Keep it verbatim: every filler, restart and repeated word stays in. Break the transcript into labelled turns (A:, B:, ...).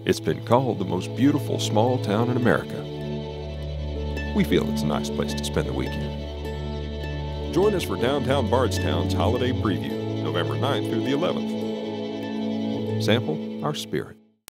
A: It's been called the most beautiful small town in America. We feel it's a nice place to spend the weekend. Join us for downtown Bardstown's holiday preview, November ninth through the eleventh. Sample our spirit.